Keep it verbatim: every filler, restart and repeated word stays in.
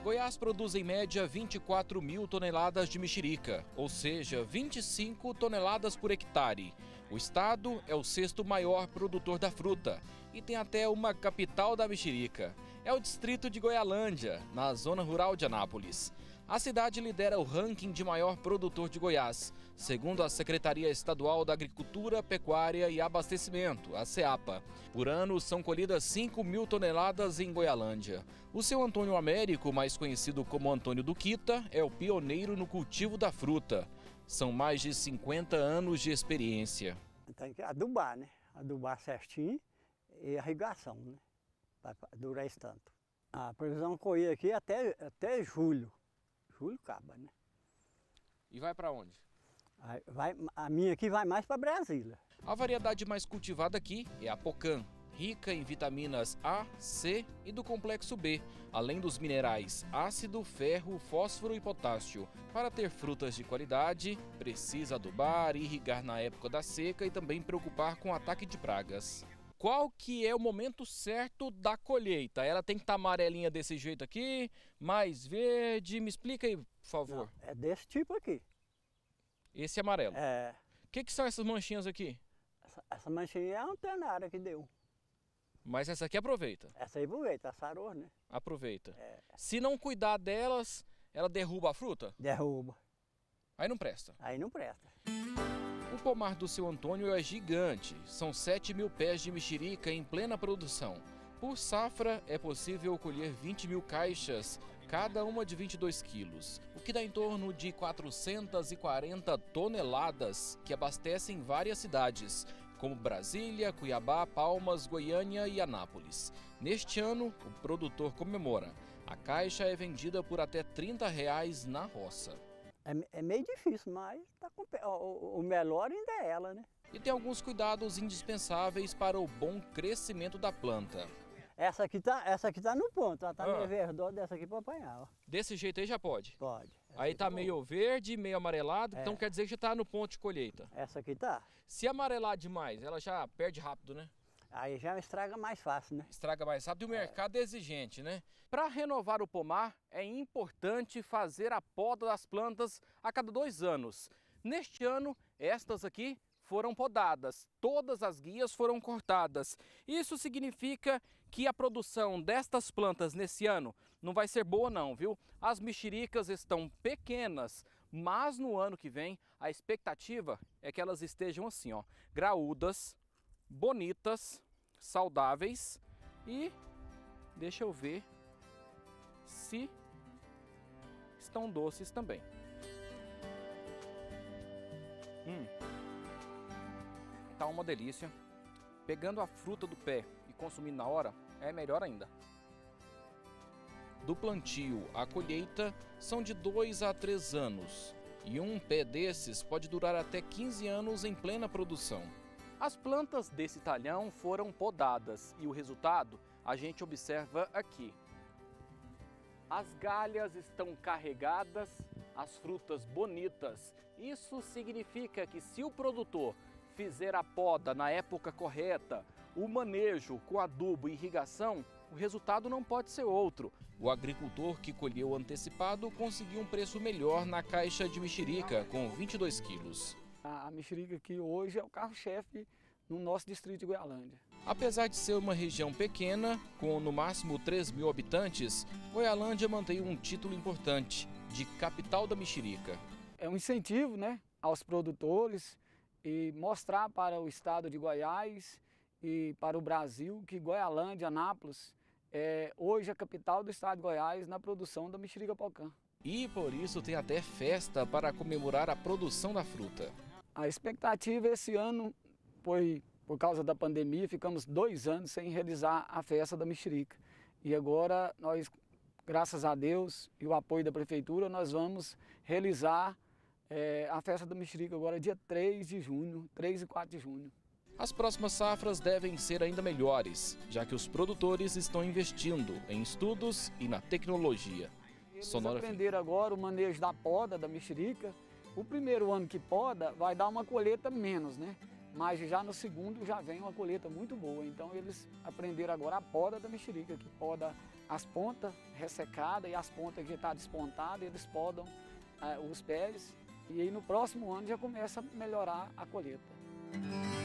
Goiás produz em média vinte e quatro mil toneladas de mexerica, ou seja, vinte e cinco toneladas por hectare. O estado é o sexto maior produtor da fruta e tem até uma capital da mexerica. É o distrito de Goialândia, na zona rural de Anápolis. A cidade lidera o ranking de maior produtor de Goiás, segundo a Secretaria Estadual da Agricultura, Pecuária e Abastecimento, a SEAPA. Por ano, são colhidas cinco mil toneladas em Goialândia. O seu Antônio Américo, mais conhecido como Antônio Duquita, é o pioneiro no cultivo da fruta. São mais de cinquenta anos de experiência. Tem que adubar, né? Adubar certinho e irrigação, né? Para durar esse tanto. A previsão colher aqui até, até julho. Julho acaba, né? E vai para onde? Vai, a minha aqui vai mais para Brasília. A variedade mais cultivada aqui é a Pocã, rica em vitaminas A, C e do complexo B, além dos minerais ácido, ferro, fósforo e potássio. Para ter frutas de qualidade, precisa adubar, irrigar na época da seca e também preocupar com o ataque de pragas. Qual que é o momento certo da colheita? Ela tem que estar amarelinha desse jeito aqui, mais verde? Me explica aí, por favor. Não, é desse tipo aqui. Esse amarelo. É. O que, que são essas manchinhas aqui? Essa, essa manchinha é a antenária que deu. Mas essa aqui aproveita? Essa aí aproveita, a sarou, né? Aproveita. É. Se não cuidar delas, ela derruba a fruta? Derruba. Aí não presta. Aí não presta. O pomar do seu Antônio é gigante, são sete mil pés de mexerica em plena produção. Por safra, é possível colher vinte mil caixas, cada uma de vinte e dois quilos, o que dá em torno de quatrocentas e quarenta toneladas, que abastecem várias cidades, como Brasília, Cuiabá, Palmas, Goiânia e Anápolis. Neste ano, o produtor comemora. A caixa é vendida por até trinta reais na roça. É, é meio difícil, mas tá com, o, o melhor ainda é ela, né? E tem alguns cuidados indispensáveis para o bom crescimento da planta. Essa aqui tá, essa aqui tá no ponto, ela tá ah. meio verdosa dessa aqui para apanhar, ó. Desse jeito aí já pode? Pode. Essa Aí tá tá meio verde, meio amarelado, é. Então quer dizer que já tá no ponto de colheita. Essa aqui tá. Se amarelar demais, ela já perde rápido, né? Aí já estraga mais fácil, né? Estraga mais rápido e o mercado é, é exigente, né? Para renovar o pomar, é importante fazer a poda das plantas a cada dois anos. Neste ano, estas aqui foram podadas, todas as guias foram cortadas. Isso significa que a produção destas plantas nesse ano não vai ser boa não, viu? As mexericas estão pequenas, mas no ano que vem a expectativa é que elas estejam assim, ó, graúdas, bonitas, saudáveis e deixa eu ver se estão doces também. Hum, tá uma delícia. Pegando a fruta do pé e consumindo na hora é melhor ainda. Do plantio à colheita são de dois a três anos e um pé desses pode durar até quinze anos em plena produção. As plantas desse talhão foram podadas e o resultado a gente observa aqui. As galhas estão carregadas, as frutas bonitas. Isso significa que se o produtor fizer a poda na época correta, o manejo com adubo e irrigação, o resultado não pode ser outro. O agricultor que colheu antecipado conseguiu um preço melhor na caixa de mexerica, com vinte e dois quilos. A mexerica aqui hoje é o carro-chefe no nosso distrito de Goialândia. Apesar de ser uma região pequena, com no máximo três mil habitantes, Goialândia mantém um título importante, de capital da mexerica. É um incentivo, né, aos produtores e mostrar para o estado de Goiás e para o Brasil que Goialândia, Anápolis, é hoje a capital do estado de Goiás na produção da mexerica Pocã. E por isso tem até festa para comemorar a produção da fruta. A expectativa esse ano foi, por causa da pandemia, ficamos dois anos sem realizar a festa da mexerica. E agora nós, graças a Deus e o apoio da prefeitura, nós vamos realizar é, a festa da mexerica agora dia três de junho, três e quatro de junho. As próximas safras devem ser ainda melhores, já que os produtores estão investindo em estudos e na tecnologia. Eles Sonora aprenderam agora o manejo da poda da mexerica. O primeiro ano que poda vai dar uma colheita menos, né? Mas já no segundo já vem uma colheita muito boa. Então eles aprenderam agora a poda da mexerica, que poda as pontas ressecadas e as pontas que estão despontadas, eles podam é, os pés, e aí no próximo ano já começa a melhorar a colheita.